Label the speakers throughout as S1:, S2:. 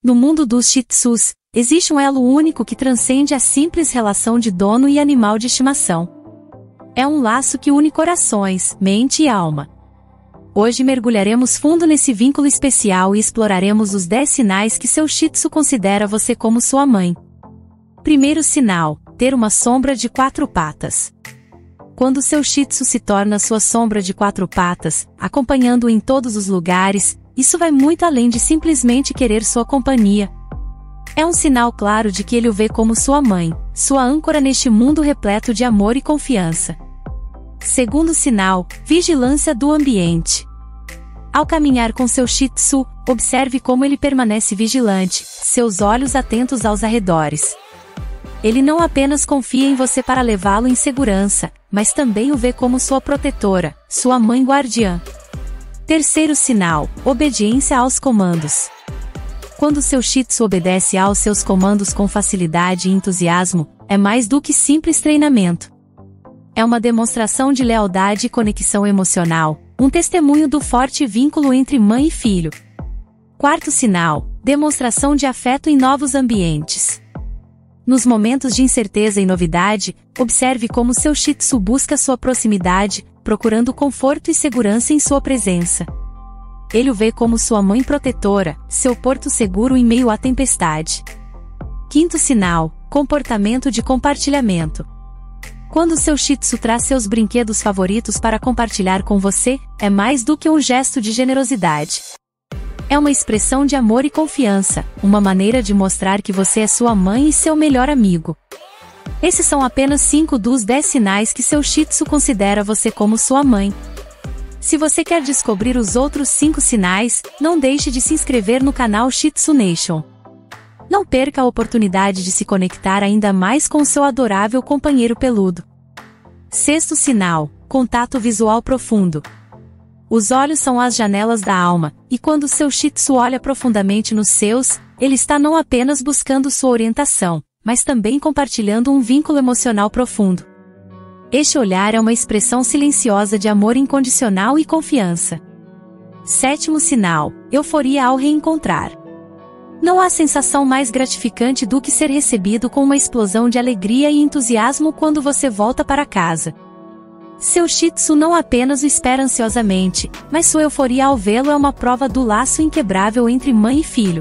S1: No mundo dos Shih Tzus, existe um elo único que transcende a simples relação de dono e animal de estimação. É um laço que une corações, mente e alma. Hoje mergulharemos fundo nesse vínculo especial e exploraremos os 10 sinais que seu Shih Tzu considera você como sua mãe. Primeiro sinal: ter uma sombra de 4 patas. Quando seu Shih Tzu se torna sua sombra de 4 patas, acompanhando-o em todos os lugares, isso vai muito além de simplesmente querer sua companhia. É um sinal claro de que ele o vê como sua mãe, sua âncora neste mundo repleto de amor e confiança. Segundo sinal: vigilância do ambiente. Ao caminhar com seu Shih Tzu, observe como ele permanece vigilante, seus olhos atentos aos arredores. Ele não apenas confia em você para levá-lo em segurança, mas também o vê como sua protetora, sua mãe guardiã. Terceiro sinal: obediência aos comandos. Quando seu Shih Tzu obedece aos seus comandos com facilidade e entusiasmo, é mais do que simples treinamento. É uma demonstração de lealdade e conexão emocional, um testemunho do forte vínculo entre mãe e filho. Quarto sinal: demonstração de afeto em novos ambientes. Nos momentos de incerteza e novidade, observe como seu Shih Tzu busca sua proximidade, procurando conforto e segurança em sua presença. Ele o vê como sua mãe protetora, seu porto seguro em meio à tempestade. Quinto sinal: comportamento de compartilhamento. Quando seu Shih Tzu traz seus brinquedos favoritos para compartilhar com você, é mais do que um gesto de generosidade. É uma expressão de amor e confiança, uma maneira de mostrar que você é sua mãe e seu melhor amigo. Esses são apenas 5 dos 10 sinais que seu Shih Tzu considera você como sua mãe. Se você quer descobrir os outros 5 sinais, não deixe de se inscrever no canal Shih Tzu Nation. Não perca a oportunidade de se conectar ainda mais com seu adorável companheiro peludo. Sexto sinal: contato visual profundo. Os olhos são as janelas da alma, e quando seu Shih Tzu olha profundamente nos seus, ele está não apenas buscando sua orientação, mas também compartilhando um vínculo emocional profundo. Este olhar é uma expressão silenciosa de amor incondicional e confiança. Sétimo sinal: euforia ao reencontrar. Não há sensação mais gratificante do que ser recebido com uma explosão de alegria e entusiasmo quando você volta para casa. Seu Shih Tzu não apenas o espera ansiosamente, mas sua euforia ao vê-lo é uma prova do laço inquebrável entre mãe e filho.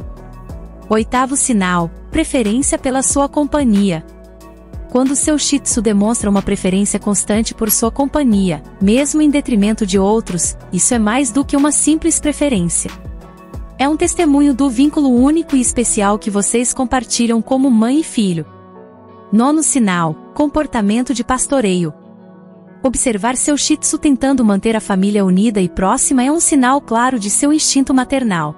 S1: Oitavo sinal: preferência pela sua companhia. Quando seu Shih Tzu demonstra uma preferência constante por sua companhia, mesmo em detrimento de outros, isso é mais do que uma simples preferência. É um testemunho do vínculo único e especial que vocês compartilham como mãe e filho. Nono sinal: comportamento de pastoreio. Observar seu Shih Tzu tentando manter a família unida e próxima é um sinal claro de seu instinto maternal.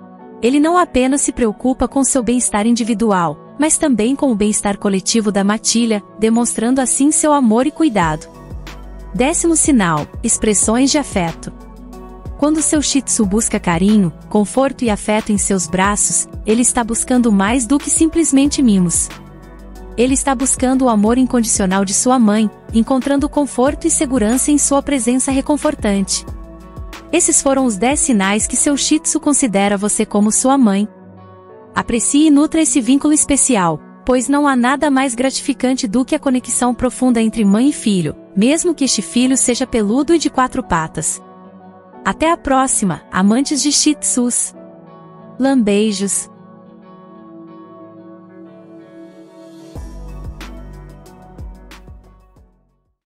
S1: Ele não apenas se preocupa com seu bem-estar individual, mas também com o bem-estar coletivo da matilha, demonstrando assim seu amor e cuidado. Décimo sinal: expressões de afeto. Quando seu Shih Tzu busca carinho, conforto e afeto em seus braços, ele está buscando mais do que simplesmente mimos. Ele está buscando o amor incondicional de sua mãe, encontrando conforto e segurança em sua presença reconfortante. Esses foram os 10 sinais que seu Shih Tzu considera você como sua mãe. Aprecie e nutra esse vínculo especial, pois não há nada mais gratificante do que a conexão profunda entre mãe e filho, mesmo que este filho seja peludo e de 4 patas. Até a próxima, amantes de Shih Tzus. Lambeijos.